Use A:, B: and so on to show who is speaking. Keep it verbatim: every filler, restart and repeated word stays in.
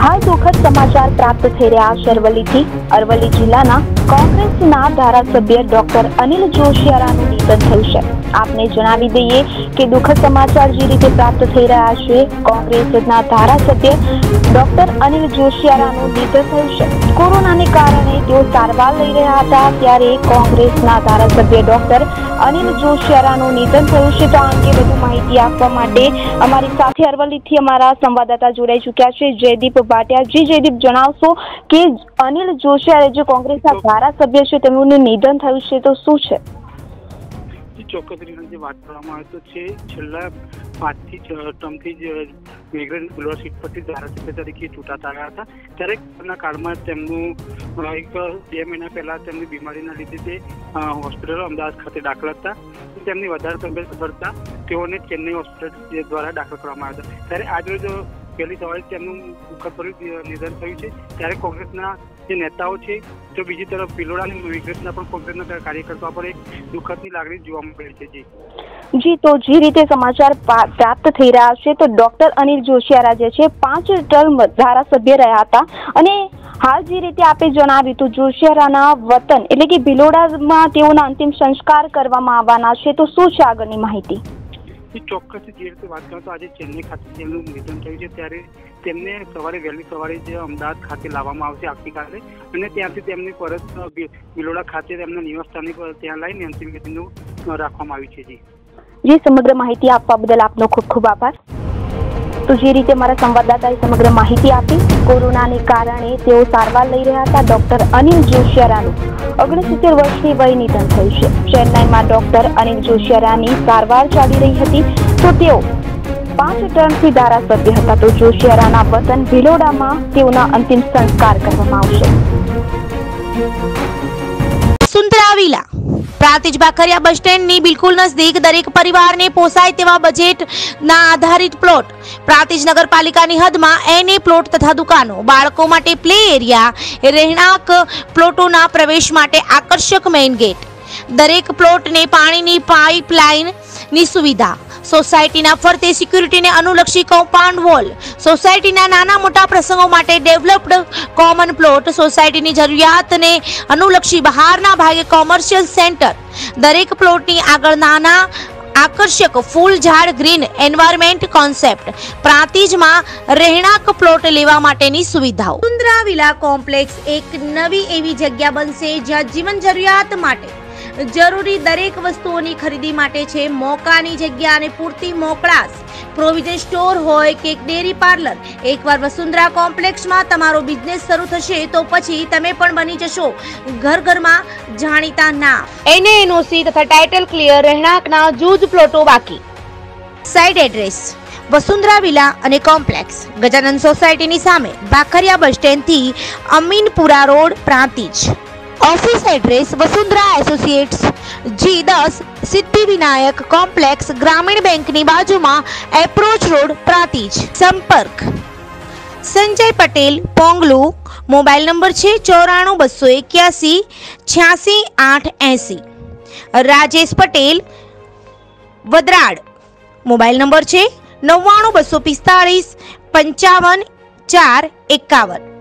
A: हाल दुखद समाचार प्राप्त થઈ રહ્યા છે અરવલ્લીથી। અરવલ્લી જિલ્લાના કોંગ્રેસના ધારાસભ્ય ડોક્ટર અનિલ જોશિયારાનું નિધન થયું છે। આપને જણાવી દઈએ કે દુખદ સમાચાર જે રીતે પ્રાપ્ત થઈ રહ્યા છે, કોંગ્રેસના ધારાસભ્ય ડોક્ટર અનિલ જોશિયારાનું નિધન થયું છે। કોરોનાને કારણે તેઓ સારવાર લઈ રહ્યા હતા ત્યારે કોંગ્રેસના ધારાસભ્ય ડોક્ટર અનિલ જોશિયારાનું નિધન થયું છે। તો આ અંગે વધુ માહિતી આપવા માટે અમારી સાથે અરવલ્લીથી અમારા સંવાદદાતા જોડાઈ ચૂક્યા છે, જયદીપ ભાટિયા। જી જયદીપ, જણાવશો કે અનિલ જોશિયારા જે કોંગ્રેસના ધારાસભ્ય છે તેમનું નિધન થયું છે, તો શું છે?
B: ચોક્કસ રીતે વાત કરવામાં આવે તો છે છેલ્લા પાંચથી છ ટર્મથી જ મેઘરજ બુલવા સીટ પરથી ધારાસભ્ય તરીકે ચૂંટાતા આવ્યા હતા। ત્યારે કોરોના કાળમાં તેમનું એક બે મહિના પહેલા તેમની બીમારીના લીધે તે હોસ્પિટલ અમદાવાદ ખાતે દાખલ હતા। તેમની વધારે તબિયત કરતા તેઓને ચેન્નઈ હોસ્પિટલ દ્વારા દાખલ કરવામાં આવ્યા હતા। ત્યારે આજરોજ પહેલી સવારે તેમનું દુઃખદભર્યું નિધન થયું છે। ત્યારે કોંગ્રેસના જે નેતાઓ છે તો બીજી તરફ ભિલોડા અને વિગ્રહના પણ કોંગ્રેસના કાર્યકર્તાઓ પર એક દુઃખદની લાગણી જોવા મળી છે। જી
A: જી તો જે રીતે સમાચાર પ્રાપ્ત થઈ રહ્યા છે તો ડોક્ટર અનિલ જોશિયારા જે છે પાંચ ટર્મ ધારાસભ્ય રહ્યા હતા અને હાલ જે રીતે આપે જણાવ્યું તો જોશિયારાના વતન એટલે કે ભિલોડામાં તેઓના અંતિમ સંસ્કાર કરવામાં આવવાના છે, તો શું છે આગળની માહિતી?
B: ચોક્કસ જે રીતે વાત કરો તો આજે ચેન્નઈ ખાતે તેમનું નિધન થયું છે ત્યારે તેમને સવારે વહેલી સવારે જ અમદાવાદ ખાતે લાવવામાં આવશે આવતીકાલે અને ત્યાંથી તેમની પરત ભિલોડા ખાતે તેમના નિવાસસ્થાને પર ત્યાં લઈને અંતિમ વિધિનું રાખવામાં આવ્યું છે। જી
A: જી સમગ્ર માહિતી આપવા બદલ આપનો ખૂબ ખૂબ આભાર। તો જે રીતે મારા સંવાદદાતાએ સમગ્ર માહિતી આપી, કોરોનાને કારણે તેઓ સારવાર લઈ રહ્યા હતા ડોક્ટર અનિલ જોશિયારાનું ઓગણસિત્તેર વર્ષની વય નિધન થયું છે। ચેન્નાઈમાં ડોક્ટર અનિલ જોશિયારાની સારવાર ચાલી રહી હતી તો તેઓ પાંચ ટર્મથી ધારાસભ્ય હતા। તો જોશિયારાના વતન ભિલોડામાં તેઓના અંતિમ સંસ્કાર કરવામાં આવશે।
C: વસુંધરા વિલા પ્રાંતિજ બાખરિયા બસ સ્ટેન્ડની બિલકુલ નજદીક દરેક પરિવારને પોસાય તેવા બજેટના આધારિત પ્લોટ, પ્રાંતિજ નગરપાલિકાની હદમાં એને પ્લોટ તથા દુકાનો, બાળકો માટે પ્લે એરિયા, રહેણાંક પ્લોટોના પ્રવેશ માટે આકર્ષક મેઇન ગેટ, દરેક પ્લોટને પાણીની પાઇપલાઇનની સુવિધા, સોસાયટીના ફરતે સિક્યુરિટીને અનુલક્ષી કમ્પાઉન્ડ વોલ, સોસાયટીના નાના મોટા પ્રસંગો માટે ડેવલપ્ડ કોમન પ્લોટ, સોસાયટીની જરૂરિયાતને અનુલક્ષી બહારના ભાગે કોમર્શિયલ સેન્ટર, દરેક પ્લોટની આગળ નાના આકર્ષક ફૂલ ઝાડ ગ્રીન એન્વાયરમેન્ટ કોન્સેપ્ટ, પ્રાંતિજમાં રહેણાંક પ્લોટ લેવા માટેની સુવિધાઓ। વસુંધરા વિલા કોમ્પ્લેક્સ એક નવી એવી જગ્યા બનશે જ્યાં જીવન જરૂરિયાત માટે જરૂરી દરેક વસ્તુઓની ખરીદી માટે છે મોકાની જગ્યા અને પૂરતી મોકળાશ, પ્રોવિઝન સ્ટોર હોય કે ડેરી પાર્લર। એકવાર વસુંધરા કોમ્પ્લેક્સમાં તમારો બિઝનેસ શરૂ થશે તો પછી તમે પણ બની જશો ઘર ઘરમાં જાણીતા નામ। એને એનઓસી તથા ટાઇટલ ક્લિયર રહેણાંકના જૂજ પ્લોટો બાકી। સાઇડ એડ્રેસ વસુંધરા વિલા અને કોમ્પ્લેક્સ ગજાનંદ સોસાયટીની સામે બાખરિયા બસ સ્ટેન્ડથી Aminpura road, Prantij. Office address Vasundhara associates G दस सिद्धि विनायक कॉम्प्लेक्स ग्रामीण बैंक ની બાજુમાં એપ્રોચ રોડ, પ્રાંતિજ। સંપર્ક સંજય પટેલ, પોંગલુ। મોબાઈલ નંબર છે ચોરાણું બસો એક્યાસી છ્યાસી આઠ એસી। રાજેશ પટેલ, વદરાડ। મોબાઈલ નંબર છે નવ્વાણું બસો પિસ્તાળીસ પંચાવન ચાર એકાવન।